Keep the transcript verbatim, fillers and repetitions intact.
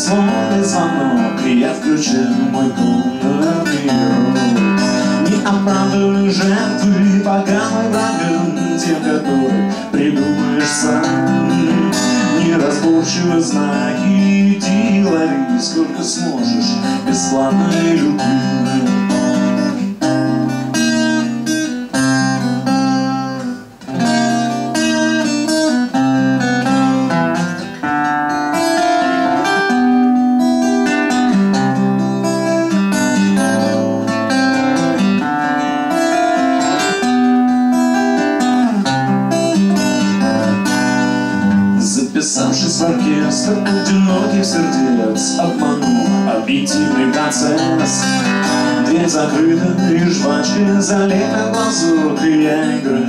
телефонный звонок, и я включил мой номер миру. Не оправдывай жертвы поганой врагам, тем, которых придумаешь сам. Неразборчивые знаки, иди лови сколько сможешь бесплатной любви. Записавшись в оркестр одиноких сердец, обманул объективный процесс. Дверь закрыта, и жвачка залита глазуркой, я играю